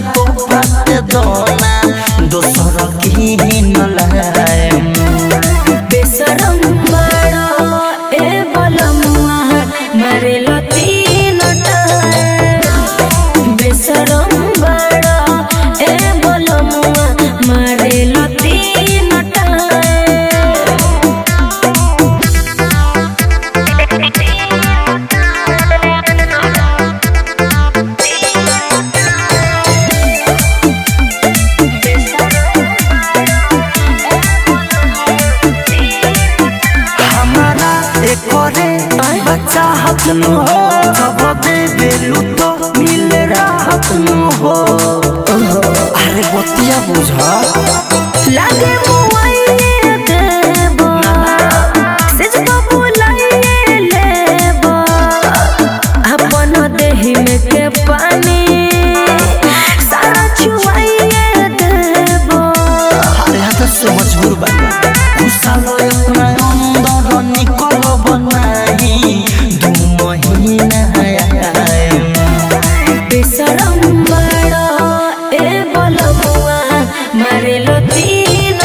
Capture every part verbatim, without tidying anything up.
को बात दोना दोसर की न लाए बेशरम बड़ा ए बलमुआ मारे तीन टाइम बेशरम बड़ा ए बलमुआ मारे तीन चाहत न हो जब दे बेलू तो मिल राहत न हो अरे बतिया बुझा लागे मुआइए देबो सिज को बुलाइए लेबो अपन देहि में के पानी सारा छुआइए देबो अरे हाथ से मजबूर बानी गुस्सा लो अपना अंदर निकल बनाई बेशरम बड़ा ए बलमुआ मारे तीन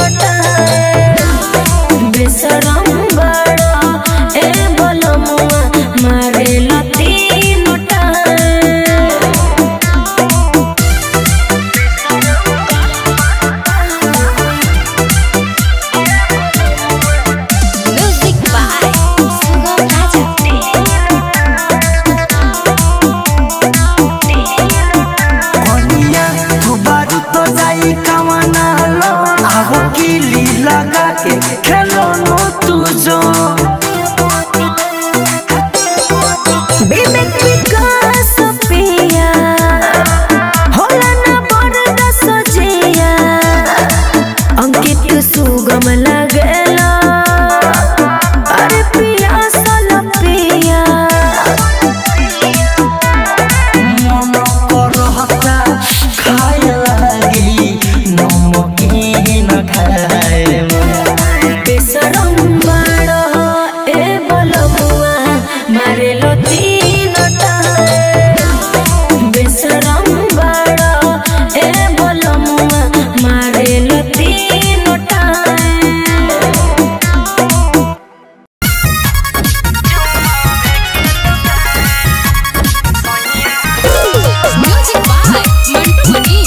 टाइम बेशरम बड़ा ए बलमुआ मारे तीन म्यूजिक बाय सुगम राजा लगा के खेलो नो तुझो विवेक विकास पिया होला ना बरद सजिया अंकित सुगम लगेला अरे पिया सल पिया मन करहता खाए लगी नमकीन खाए बेशरम बड़ा ए बलमुआ मारे तीन टाइम बेशरम बड़ा ए बलमुआ मारे तीन time music by Mantu Mani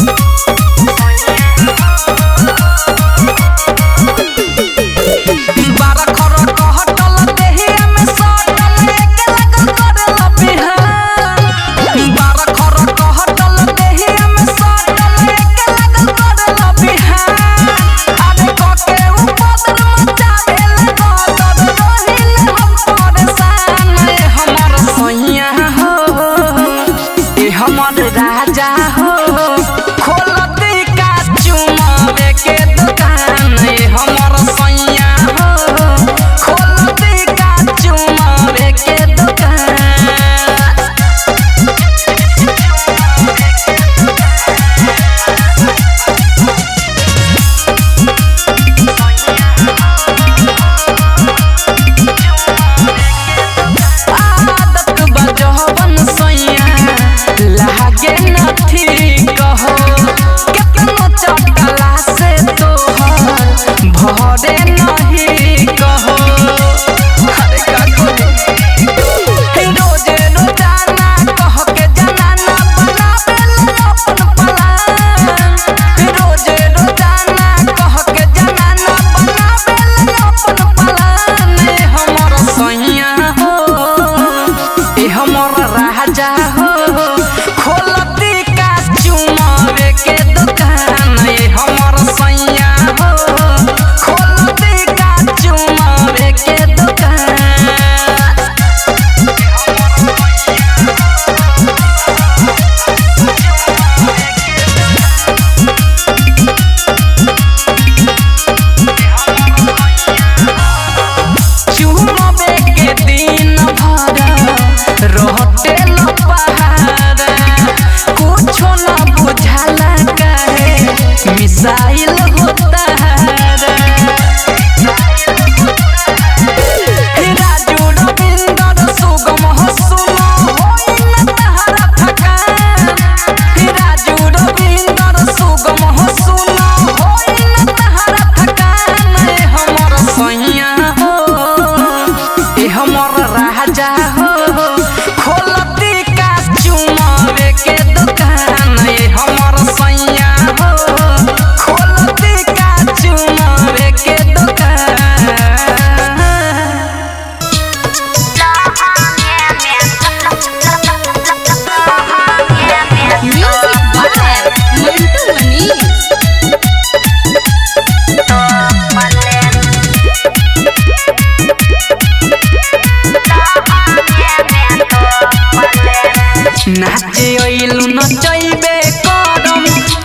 बारा खर कहटल देहिया में सटल एक लगन करला बिहान बारा खर कहटल देहिया में सटल एक लगन करला बिहान आगे कके उपद्र मचा देल गदर रहिल हम परेशान ए हमर सैया हो ए हमर राजा हो खोलती का चुमावे के दुकान ए हमर सैया हो खोलती का चुमावे के दुकान आदत बजहबन सैया लागे न ठीक हो केतनो चटला से तोहर भरे नहीं कहो अरे का कहो रोजे रोजाना कह के जनाना बनावेल अपन पलान रोजे रोजाना कह के जनाना बनावेल अपन पलान ए हमर सैया हो ए हमर राजा हो खोलती का चुमावे के दुकान ए हमर सैया हो खोलती का चुमावे के दुकान चुमावे के दिन भर रहते ल पहाड़ा कुछो न बुझाला काहे मिसाइल होता राजू रविंदर सुगम हो सुनो होई न तहरा थकान राजू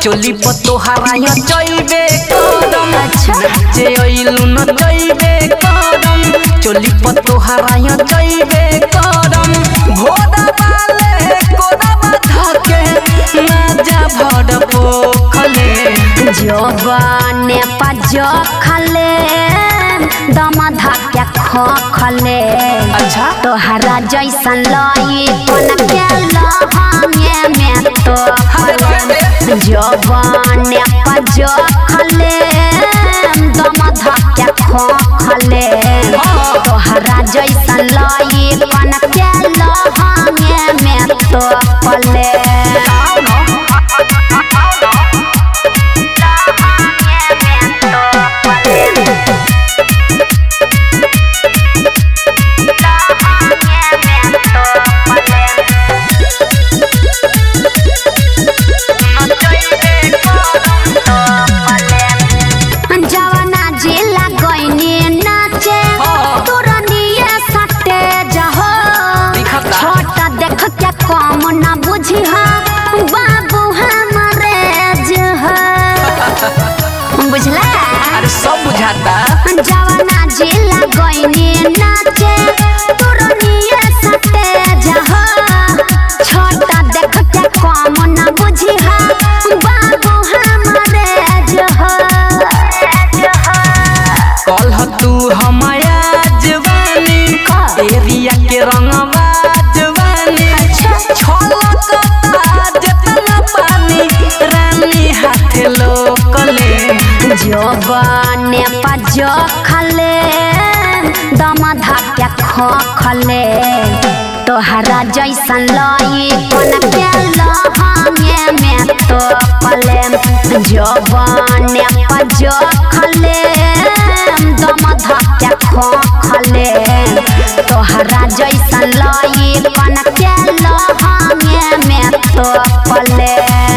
चोली पतोहराया चइबे करम नाचे अइलु न चइबे करम चोली पतोहराया चइबे करम भोदा वाले कोदा बाधा के ना जा भड़ पोखले जवाने पजो खले दम धक्या खो खले अच्छा तोहरा जैसन लई कोन के लहंगे में तो जवाने पजो खले दम धक्या खो खले तोहरा जैसन लई कोन के लहंगे में तो पले बुझला अरे सब बुझाता जवाना जिला गइनी नाचे तुरनिए सटे जहा छोटा देख के कम ना बुझिहा बाबू हमारे जहा कल तू हमाया जवानी एरिया के रंगवा जवानी छलकता जतना पानी रानी हाथ लोकले जवाने पजो खले दम धक्या खो खले तोहरा जैसन लई कोन के लहंगे में तो पले जवाने पजो खले दम धक्या खो खले तोहरा जैसन लई कोन के लहंगे में तो पले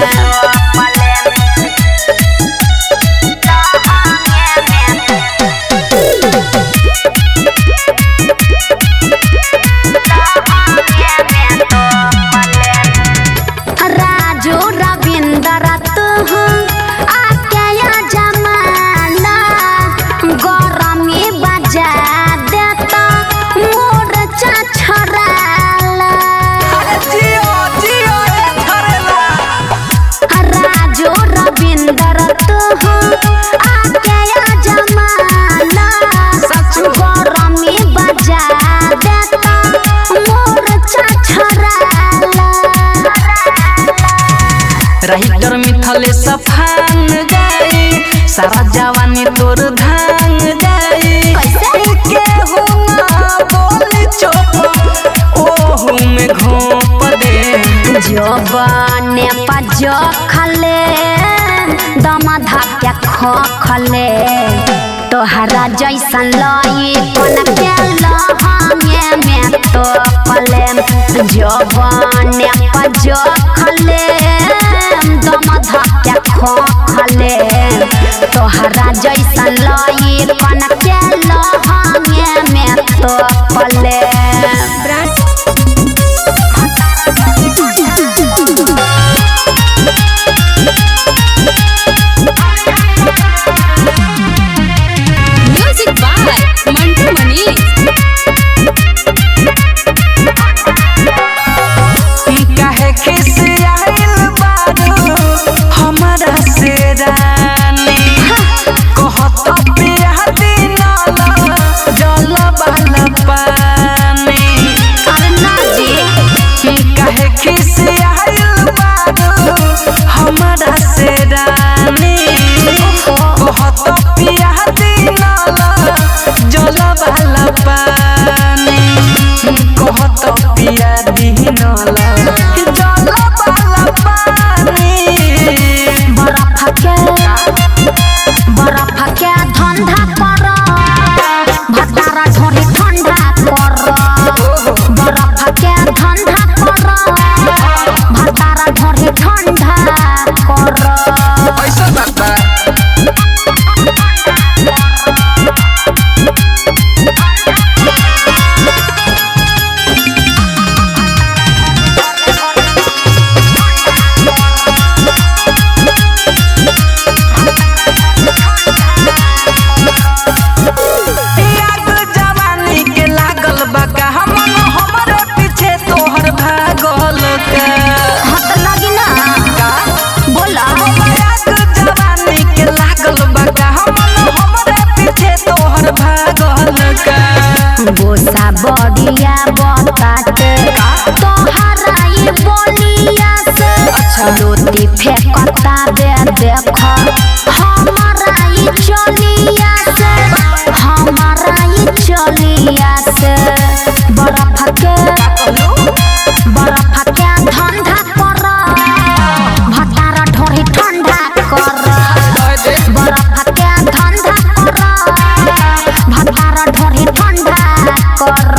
राइटर मिथले सफान जाई सारा जवानी तोर धान जाई के हो ना बोल चुप ओहू में घोप दे जवाने पजो खले दम धक्या खो खले तोहरा जैसन लई कोन के लहंगे में तो पले जवाने पजो खले दम धक्या खो खले तोहरा जैसन लई कोन के लहंगे में तो पले म्यूजिक बाय मंटू मनीष काहे खिसियाइल बारू हमरा से रानी कहत फेंकता बे देख हमारा ई चलिया से हमारा ई चलिया से बर्फ के बर्फ के ठंडा कर भतारा ढोरी ठंडा कर बर्फ के ठंडा कर भतारा ढोरी ठंडा कर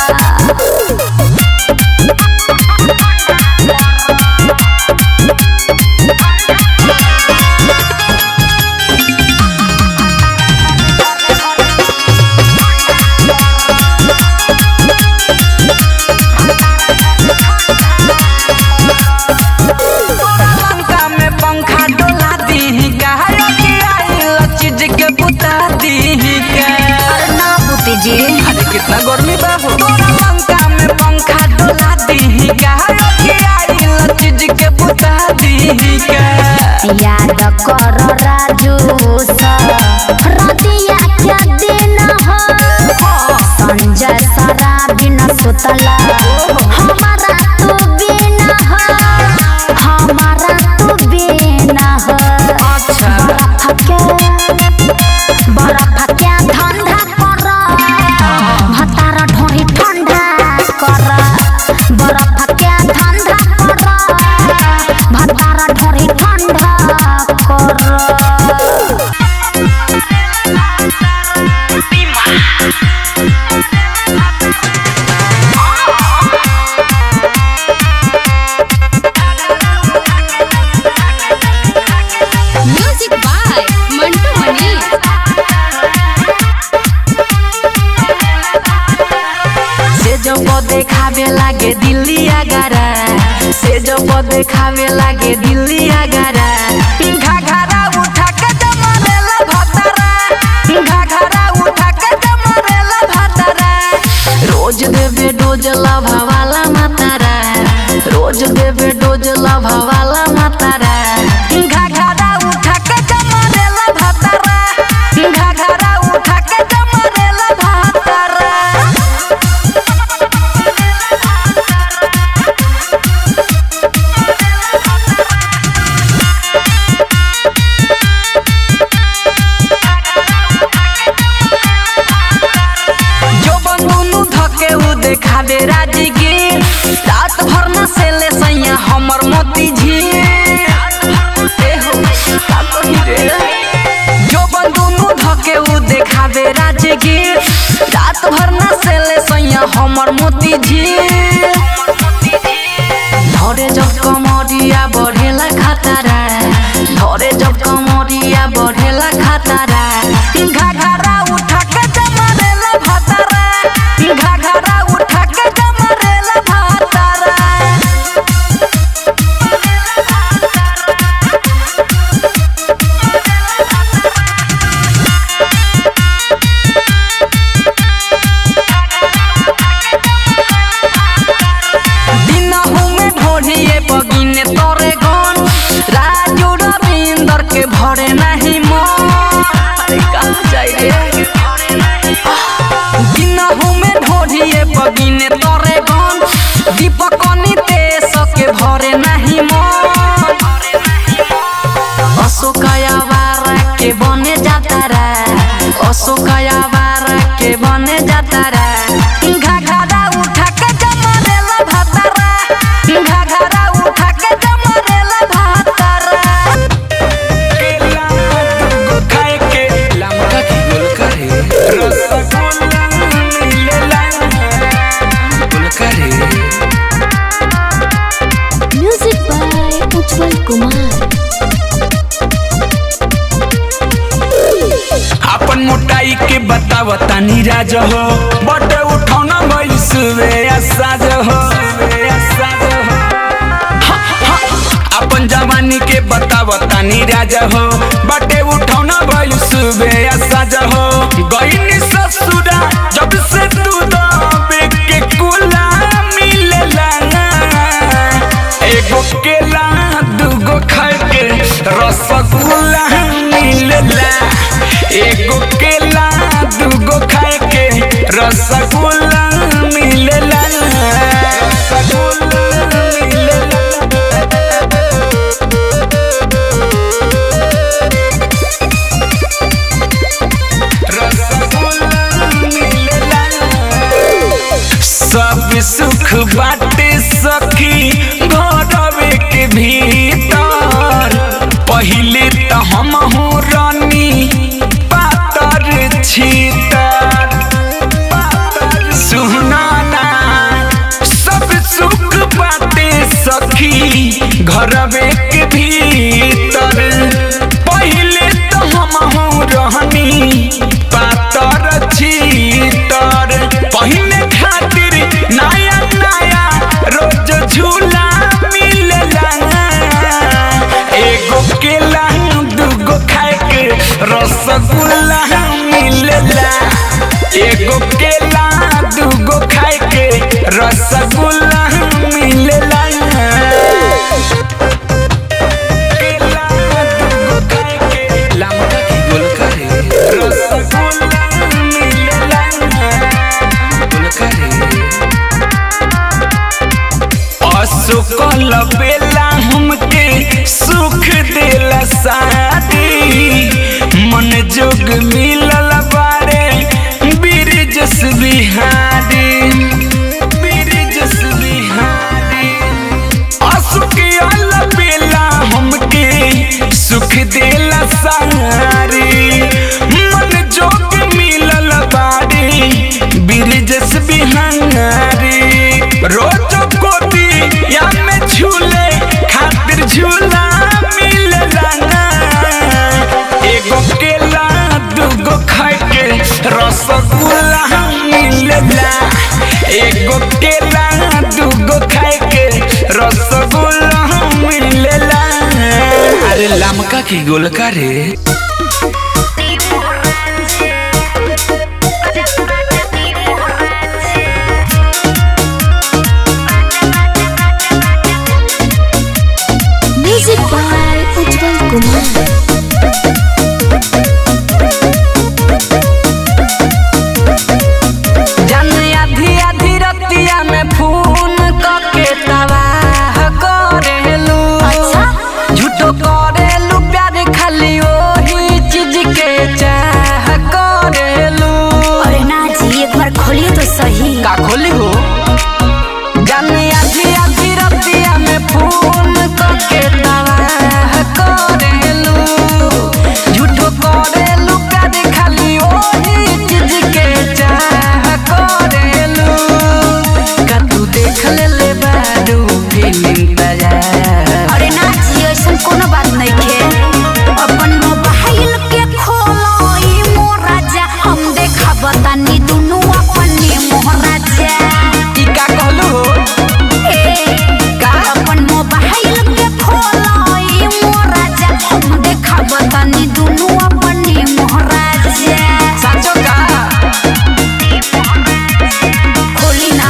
जी अरे कितना गर्मी बा हो तोरा पंखा में पंखा डोला दी का के आई चीज के बुता दी का याद कर राजू सा रतिया क्या दिन हो संजय सारा बिना सुतला हमारा तू बिना हो हमारा तू बिना हो अच्छा बर्फ के बर्फ के ठंडा भतारा ढोरी ठंडा कर बर्फ के ठंडा कर भतारा ढोरी ठंडा कर म्यूजिक बाय मंटू मनी। से जो को देखावे लागे दिल्ली आगरा से जो को देखावे लागे दिल्ली आगरा घाघरा उठा के जमरेला भतरा घाघरा उठा के जमरेला भतरा रोज देवे डोज लभा वाला मातारा रोज देवे डोज लभा वाला मातारा घाघरा उठा के जमरेला भतरा घाघरा उठा के जमरेला भतरा देखावे राजगीर रात भर न से ले सैया हमर मोती झील जो बंदूनु धके उ देखावे राजगीर रात भर न से ले सैया हमर मोती झील धरे जब कमरिया बढ़ेला खतरा धरे जब कमरिया बढ़ेला खतरा घाघरा उठा के जमरेला भतरा घाघरा उठा के जमरेला भतरा दिनहु में ढोढ़िए बगिने तोरे गन राजू रविंदर के भरे नहीं मन अरे कहाँ जाई रे दिनहु में ढोढ़िए बगिने तोरे गन दीपक नितेश के भरे नहीं मन अशोकया वारा के बने जाता रा अशोकया वारा के बने जाता रा घाघरा उठा के जमरेला भतरा घाघरा उठा के जमरेला भतरा केला दुगो खाए के लमका की गोल करे रसगुल्ला मिलेला गोल करे म्यूजिक बाय उज्जवल कुमार। अपन मोटाई के बतावता नीराज हो बटे उठौना भइसुवे असाज हो अपन जवानी के बतावता नीराज हो बटे उठौना भइसुवे असाज हो गईनी ससुरा जब से तू दबे के कुला मिलेला एगो केला दूगो खाए के रसगुल्ला मिलेला एगो केला दूगो खाए के रसगुल्ला मिलेला रसगुल्ला मिलेला सुख बाटे सखी घरवे के भीतर। पहिले तो हम हो रानी पातर छीतर। सुना ना सब सुख बाटे सखी घरवे के भीतर। पहिले तो हम हो रानी पातर छीतर। पहले खातिर नया नया रोज झूला मिलेला। एगो केला दूगो खाए के रसगुल्ला मिलेला। एगो केला दूगो खाए के रसगुल्ला मिलेला। केला दूगो खाए के लमका की गोल करे रसगुल्ला मिलेला। गोल करे असुकल बेला हमके सुख देला शादी। मन जोग मिलल बारे बिरजस बिहारी। बिरजस बिहारी असुकल बेला हमके सुख देला सारी। मन जोग मिलल बारे बिरजस बिहारी। रोज कोती या में झूले खातिर झूला मिलेला। एगो केला दूगो खाए के रसगुल्ला मिलेला। एगो केला दूगो खाए के रसगुल्ला मिलेला। अरे लमका की गोल करे म्यूजिक बाय उज्जवल कुमार। आधी आधी रतिया में फोन करके तबाह करेलू। झूठो करेलू प्यार खाली ओही चीज के चाह करेलू। अरे ना जी एक बार खोलिए तो सही। का खोली हो जाने आधी आधी रतिया में फोन करके तबाह करेलू। झूठो करेलू प्यार खाली ओही चीज के चाह करेलू। का तू देख ले ले बारू फीलिंग ताजा। अरे ना जी ऐसा कोनो बात नहीं है। अपन मोबाइल के खोलो ई मोराजा हम देखा बतानी दुनु अपने मोराजा। ई का कहलू हो ए का अपन मोबाइल के खोलो ई मोराजा हम देखा बतानी दुनु अपने मोराजा। साचो का खोली ना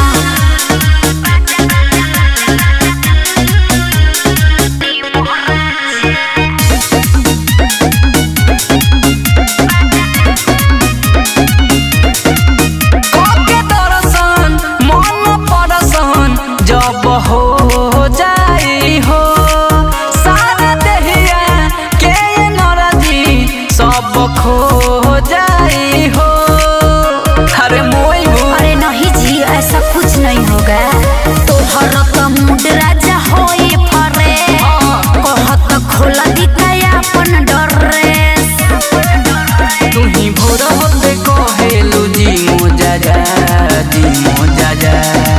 के दर्शन मन परसन जब हो जाई हो। सारा देहिया के नरजी सब खो जाई हो। अरे मोई हो अरे नहीं जी ऐसा कुछ नहीं होगा। तोहर तो मूड राजा होई फरे कहत खोला दिखाया अपन ड्रेस। तू ही भोर होते कहेलू जी मोजा जा जी मोजा जा।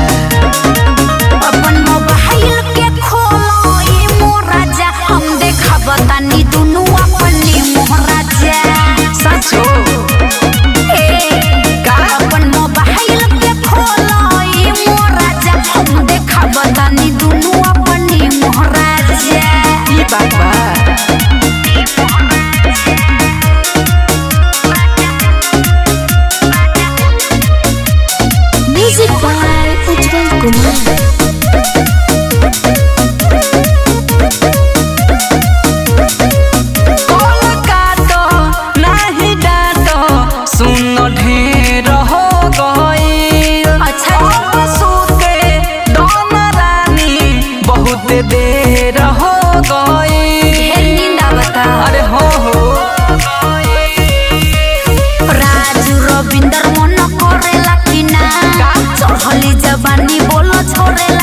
अपन मोबाइल के खोलो ई मोराजा हम देखा बतानी दुनु अपने मोराजा। साचो ए का अपन मोबाइल के खोलो ई मोराजा हम देखा बतानी दुनु अपने मोराजा। ई बात बा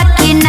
कि